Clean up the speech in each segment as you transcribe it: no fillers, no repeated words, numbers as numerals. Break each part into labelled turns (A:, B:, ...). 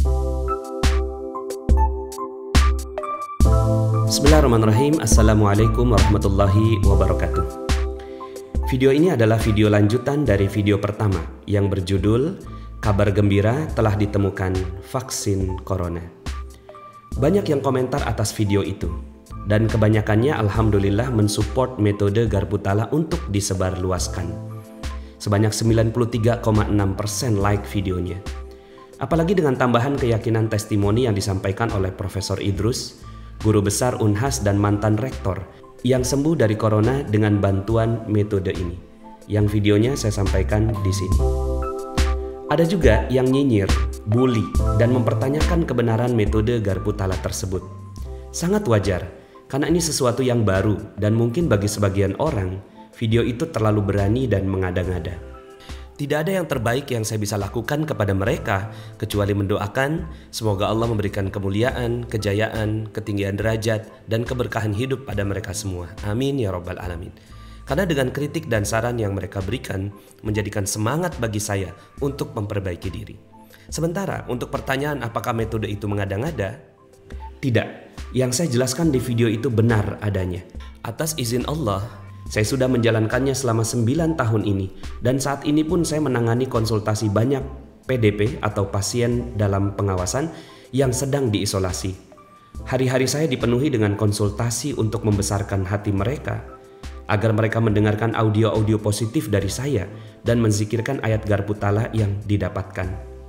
A: Bismillahirrahmanirrahim. Assalamualaikum warahmatullahi wabarakatuh. Video ini adalah video lanjutan dari video pertama yang berjudul Kabar Gembira telah ditemukan vaksin corona. Banyak yang komentar atas video itu dan kebanyakannya alhamdulillah mensupport metode garpu tala untuk disebarluaskan. Sebanyak 93,6% like videonya. Apalagi dengan tambahan keyakinan testimoni yang disampaikan oleh Profesor Idrus, guru besar Unhas dan mantan rektor yang sembuh dari corona dengan bantuan metode ini. Yang videonya saya sampaikan di sini. Ada juga yang nyinyir, bully, dan mempertanyakan kebenaran metode garpu tala tersebut. Sangat wajar, karena ini sesuatu yang baru dan mungkin bagi sebagian orang, video itu terlalu berani dan mengada-ngada. Tidak ada yang terbaik yang saya bisa lakukan kepada mereka kecuali mendoakan semoga Allah memberikan kemuliaan, kejayaan, ketinggian derajat, dan keberkahan hidup pada mereka semua. Amin ya rabbal alamin. Karena dengan kritik dan saran yang mereka berikan menjadikan semangat bagi saya untuk memperbaiki diri. Sementara untuk pertanyaan apakah metode itu mengada-ngada? Tidak. Yang saya jelaskan di video itu benar adanya. Atas izin Allah, saya sudah menjalankannya selama 9 tahun ini dan saat ini pun saya menangani konsultasi banyak PDP atau pasien dalam pengawasan yang sedang diisolasi. Hari-hari saya dipenuhi dengan konsultasi untuk membesarkan hati mereka agar mereka mendengarkan audio-audio positif dari saya dan menzikirkan ayat garpu tala yang didapatkan.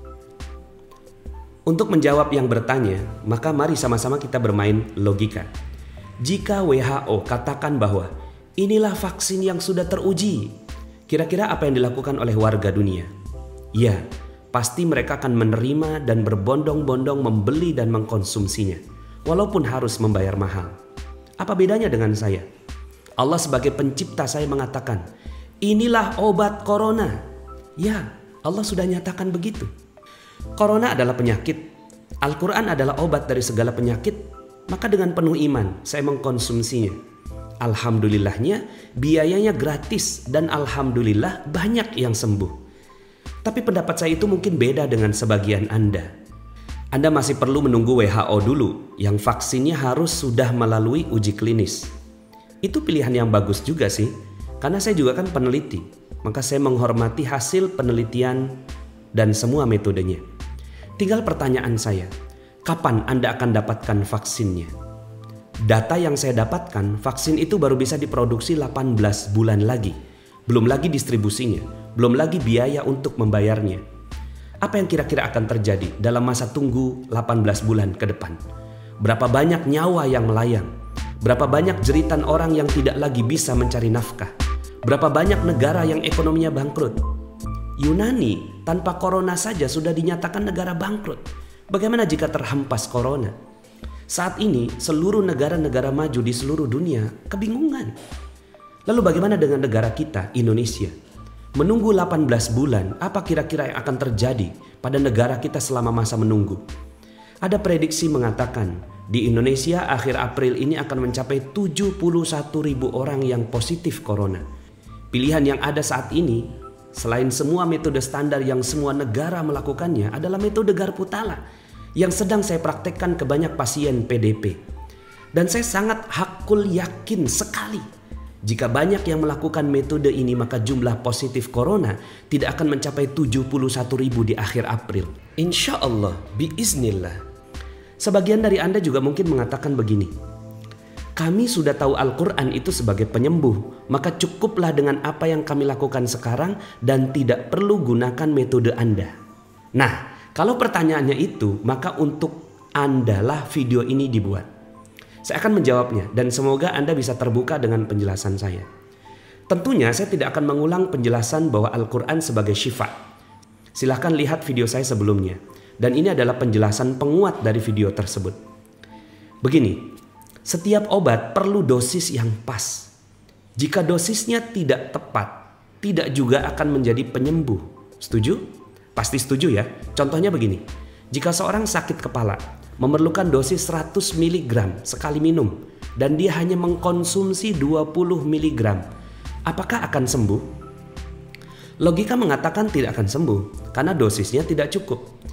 A: Untuk menjawab yang bertanya, maka mari sama-sama kita bermain logika. Jika WHO katakan bahwa inilah vaksin yang sudah teruji, kira-kira apa yang dilakukan oleh warga dunia? Ya, pasti mereka akan menerima dan berbondong-bondong membeli dan mengkonsumsinya, walaupun harus membayar mahal. Apa bedanya dengan saya? Allah sebagai pencipta saya mengatakan, inilah obat corona. Ya, Allah sudah nyatakan begitu. Corona adalah penyakit, Al-Quran adalah obat dari segala penyakit, maka dengan penuh iman saya mengkonsumsinya. Alhamdulillahnya biayanya gratis dan alhamdulillah banyak yang sembuh. Tapi pendapat saya itu mungkin beda dengan sebagian Anda. Anda masih perlu menunggu WHO dulu yang vaksinnya harus sudah melalui uji klinis. Itu pilihan yang bagus juga sih, karena saya juga kan peneliti. Maka saya menghormati hasil penelitian dan semua metodenya. Tinggal pertanyaan saya, kapan Anda akan dapatkan vaksinnya? Data yang saya dapatkan, vaksin itu baru bisa diproduksi 18 bulan lagi. Belum lagi distribusinya, belum lagi biaya untuk membayarnya. Apa yang kira-kira akan terjadi dalam masa tunggu 18 bulan ke depan? Berapa banyak nyawa yang melayang? Berapa banyak jeritan orang yang tidak lagi bisa mencari nafkah? Berapa banyak negara yang ekonominya bangkrut? Yunani tanpa corona saja sudah dinyatakan negara bangkrut. Bagaimana jika terhempas corona? Saat ini seluruh negara-negara maju di seluruh dunia kebingungan. Lalu bagaimana dengan negara kita, Indonesia? Menunggu 18 bulan, apa kira-kira yang akan terjadi pada negara kita selama masa menunggu? Ada prediksi mengatakan di Indonesia akhir April ini akan mencapai 71.000 orang yang positif corona. Pilihan yang ada saat ini, selain semua metode standar yang semua negara melakukannya, adalah metode garpu tala yang sedang saya praktekkan ke banyak pasien PDP. Dan saya sangat hakul yakin sekali jika banyak yang melakukan metode ini maka jumlah positif corona tidak akan mencapai 71.000 di akhir April. Insya Allah, biiznillah. Sebagian dari Anda juga mungkin mengatakan begini, kami sudah tahu Al-Quran itu sebagai penyembuh, maka cukuplah dengan apa yang kami lakukan sekarang dan tidak perlu gunakan metode Anda. Nah, kalau pertanyaannya itu, maka untuk Anda lah video ini dibuat. Saya akan menjawabnya dan semoga Anda bisa terbuka dengan penjelasan saya. Tentunya saya tidak akan mengulang penjelasan bahwa Al-Quran sebagai syifa. Silahkan lihat video saya sebelumnya. Dan ini adalah penjelasan penguat dari video tersebut. Begini, setiap obat perlu dosis yang pas. Jika dosisnya tidak tepat, tidak juga akan menjadi penyembuh. Setuju? Pasti setuju ya. Contohnya begini. Jika seorang sakit kepala memerlukan dosis 100 mg sekali minum dan dia hanya mengkonsumsi 20 mg, apakah akan sembuh? Logika mengatakan tidak akan sembuh karena dosisnya tidak cukup.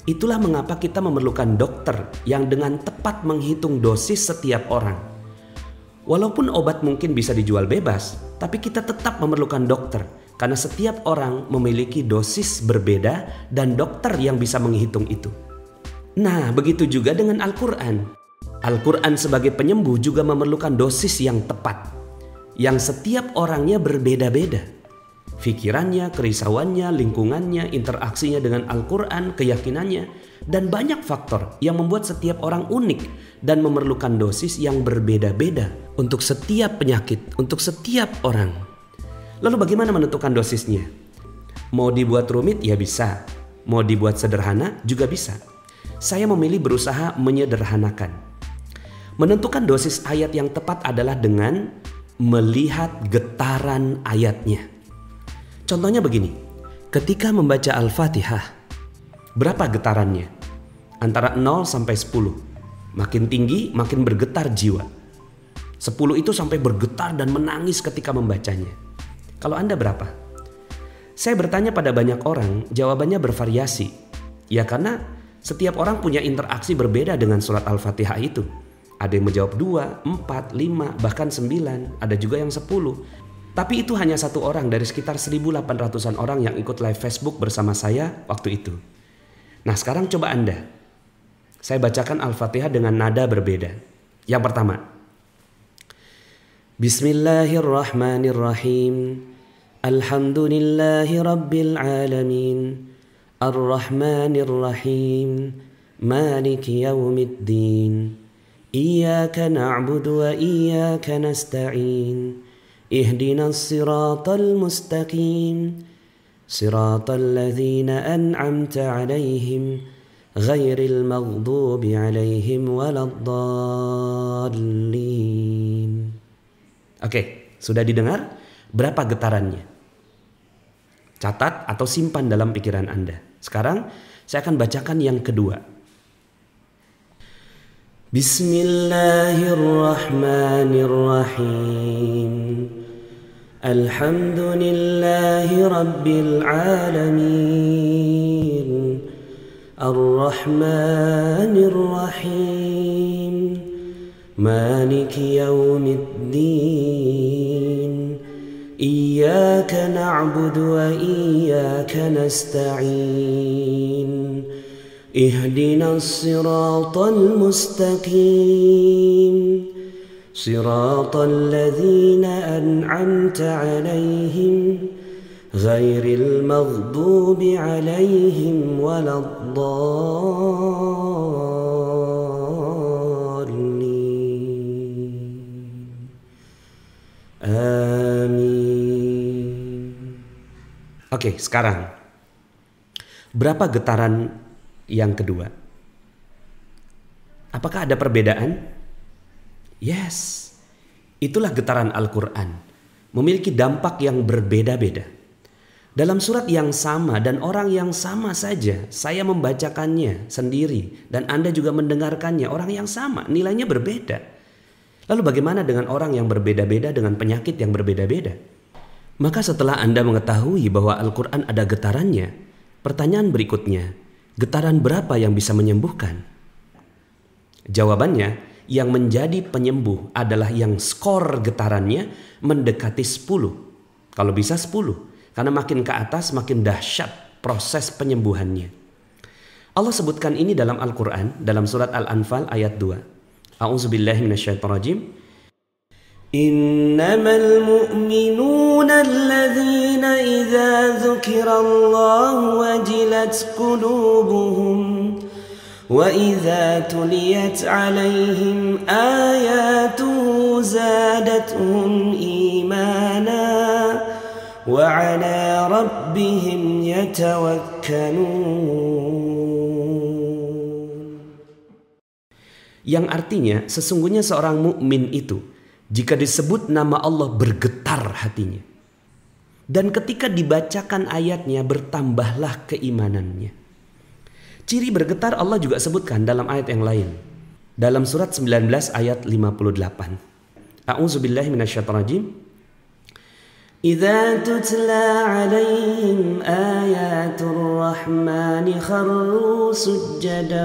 A: Itulah mengapa kita memerlukan dokter yang dengan tepat menghitung dosis setiap orang. Walaupun obat mungkin bisa dijual bebas, tapi kita tetap memerlukan dokter karena setiap orang memiliki dosis berbeda dan dokter yang bisa menghitung itu. Nah, begitu juga dengan Al-Quran. Al-Quran sebagai penyembuh juga memerlukan dosis yang tepat, yang setiap orangnya berbeda-beda. Pikirannya, kerisauannya, lingkungannya, interaksinya dengan Al-Quran, keyakinannya, dan banyak faktor yang membuat setiap orang unik dan memerlukan dosis yang berbeda-beda untuk setiap penyakit, untuk setiap orang. Lalu bagaimana menentukan dosisnya? Mau dibuat rumit ya bisa, mau dibuat sederhana juga bisa. Saya memilih berusaha menyederhanakan. Menentukan dosis ayat yang tepat adalah dengan melihat getaran ayatnya. Contohnya begini, ketika membaca Al-Fatihah, berapa getarannya? Antara 0 sampai 10. Makin tinggi, makin bergetar jiwa. 10 itu sampai bergetar dan menangis ketika membacanya. Kalau Anda berapa? Saya bertanya pada banyak orang, jawabannya bervariasi. Ya karena setiap orang punya interaksi berbeda dengan surat Al-Fatihah itu. Ada yang menjawab 2, 4, 5, bahkan 9, ada juga yang 10. Tapi itu hanya satu orang dari sekitar 1.800-an orang yang ikut live Facebook bersama saya waktu itu. Nah sekarang coba Anda. Saya bacakan Al-Fatihah dengan nada berbeda. Yang pertama. Bismillahirrahmanirrahim. Alhamdulillahi rabbil alamin. Ar-Rahmanirrahim. Maliki yaumiddin. Iyaka na'budu wa iyaka nasta'in. اهدنا الصراط المستقيم صراط الذين أنعمت عليهم غير المغضوب عليهم ولا الضالين. Oke, sudah didengar? Berapa getarannya? Catat atau simpan dalam pikiran Anda. Sekarang saya akan bacakan yang kedua. Bismillahirrahmanirrahim. Alhamdulillahi rabbil alamin. Ar-Rahmanir-Rahim. Maliki yaumiddin. Iyyaka na'budu wa iyyaka nasta'in. اهدنا الصراط المستقيم صراط الذين أنعمت عليهم غير المغضوب عليهم ولا الضالين آمين. Oke, sekarang berapa getaran yang kedua? Apakah ada perbedaan? Yes. Itulah getaran Al-Quran. Memiliki dampak yang berbeda-beda. Dalam surat yang sama dan orang yang sama saja, saya membacakannya sendiri dan Anda juga mendengarkannya, orang yang sama, nilainya berbeda. Lalu bagaimana dengan orang yang berbeda-beda dengan penyakit yang berbeda-beda? Maka setelah Anda mengetahui bahwa Al-Quran ada getarannya, pertanyaan berikutnya, getaran berapa yang bisa menyembuhkan? Jawabannya, yang menjadi penyembuh adalah yang skor getarannya mendekati 10. Kalau bisa 10. Karena makin ke atas makin dahsyat proses penyembuhannya. Allah sebutkan ini dalam Al-Quran, dalam surat Al-Anfal ayat 2. A'udzubillahi minasyaitonirrajim. إنما المؤمنون الذين إذا ذكر الله وجلت قلوبهم وإذا تليت عليهم آياته زادتهم إيمانا وعلى ربهم يتوكلون. Yang artinya sesungguhnya seorang mukmin itu jika disebut nama Allah bergetar hatinya. Dan ketika dibacakan ayatnya bertambahlah keimanannya. Ciri bergetar Allah juga sebutkan dalam ayat yang lain. Dalam surat 19 ayat 58. A'udzubillahi minasyaitonirrajim. إذا تتلى عليهم آيات الرحمن خروا سجدا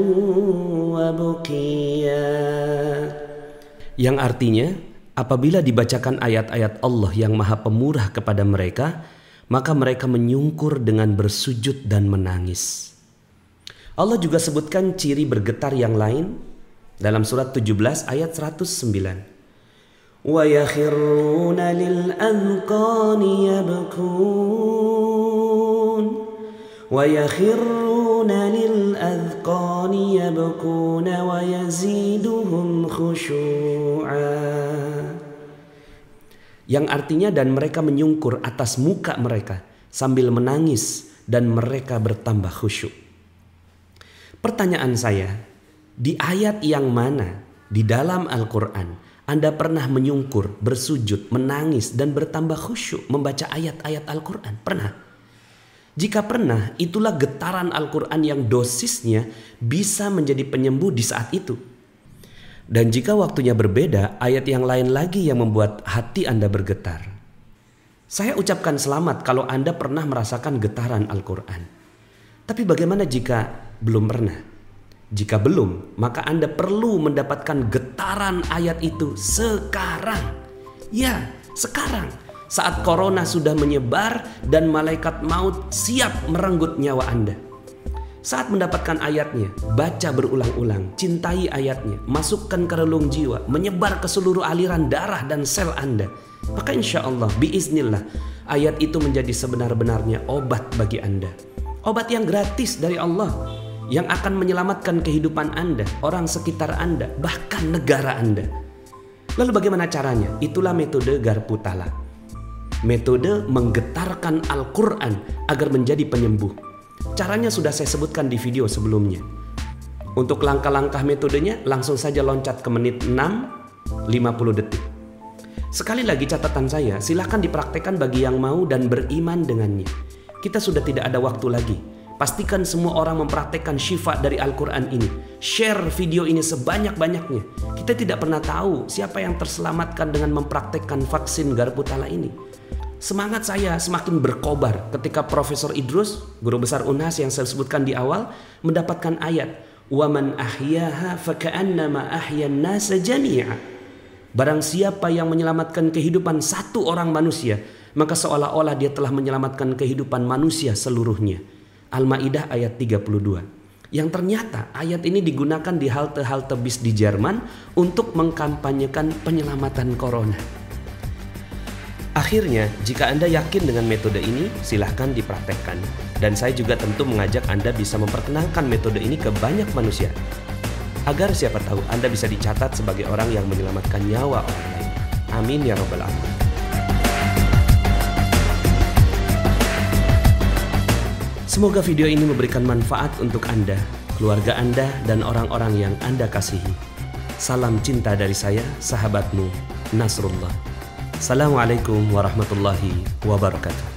A: وبكيا. Yang artinya, apabila dibacakan ayat-ayat Allah yang Maha Pemurah kepada mereka, maka mereka menyungkur dengan bersujud dan menangis. Allah juga sebutkan ciri bergetar yang lain dalam surat 17 ayat 109. وَيَخِرُّونَ لِلْأَذْقَانِ يَبْكُونَ وَيَخِرُّونَ لِلْأَذْقَانِ يَبْكُونَ وَيَزِيدُهُمْ خُشُوعًا. Yang artinya, dan mereka menyungkur atas muka mereka sambil menangis dan mereka bertambah khusyuk. Pertanyaan saya, di ayat yang mana di dalam Al-Quran Anda pernah menyungkur, bersujud, menangis, dan bertambah khusyuk membaca ayat-ayat Al-Quran? Pernah? Jika pernah, itulah getaran Al-Quran yang dosisnya bisa menjadi penyembuh di saat itu. Dan jika waktunya berbeda, ayat yang lain lagi yang membuat hati Anda bergetar. Saya ucapkan selamat kalau Anda pernah merasakan getaran Al-Quran. Tapi bagaimana jika belum pernah? Jika belum, maka Anda perlu mendapatkan getaran ayat itu sekarang. Ya, sekarang. Saat corona sudah menyebar dan malaikat maut siap merenggut nyawa Anda. Saat mendapatkan ayatnya, baca berulang-ulang, cintai ayatnya, masukkan ke relung jiwa, menyebar ke seluruh aliran darah dan sel Anda. Maka insya Allah, biiznillah, ayat itu menjadi sebenar-benarnya obat bagi Anda. Obat yang gratis dari Allah, yang akan menyelamatkan kehidupan Anda, orang sekitar Anda, bahkan negara Anda. Lalu bagaimana caranya? Itulah metode Garpu Tala. Metode menggetarkan Al-Quran agar menjadi penyembuh. Caranya sudah saya sebutkan di video sebelumnya. Untuk langkah-langkah metodenya, langsung saja loncat ke menit 6:50 detik. Sekali lagi catatan saya, silahkan dipraktekkan bagi yang mau dan beriman dengannya. Kita sudah tidak ada waktu lagi. Pastikan semua orang mempraktekkan syifa dari Al-Quran ini. Share video ini sebanyak-banyaknya. Kita tidak pernah tahu siapa yang terselamatkan dengan mempraktekkan vaksin Garpu Tala ini. Semangat saya semakin berkobar ketika Profesor Idrus, guru besar UNHAS yang saya sebutkan di awal, mendapatkan ayat وَمَنْ أَحْيَاهَا فَكَأَنَّمَا أَحْيَا النَّاسَ جَمِيعًا. Barang siapa yang menyelamatkan kehidupan satu orang manusia, maka seolah-olah dia telah menyelamatkan kehidupan manusia seluruhnya. Al-Maidah ayat 32. Yang ternyata ayat ini digunakan di halte-halte bis di Jerman untuk mengkampanyekan penyelamatan corona. Akhirnya, jika Anda yakin dengan metode ini, silahkan dipraktekkan. Dan saya juga tentu mengajak Anda bisa memperkenalkan metode ini ke banyak manusia. Agar siapa tahu Anda bisa dicatat sebagai orang yang menyelamatkan nyawa orang lain. Amin ya Rabbal Alamin. Semoga video ini memberikan manfaat untuk Anda, keluarga Anda, dan orang-orang yang Anda kasihi. Salam cinta dari saya, sahabatmu, Nasrullah. Assalamualaikum warahmatullahi wabarakatuh.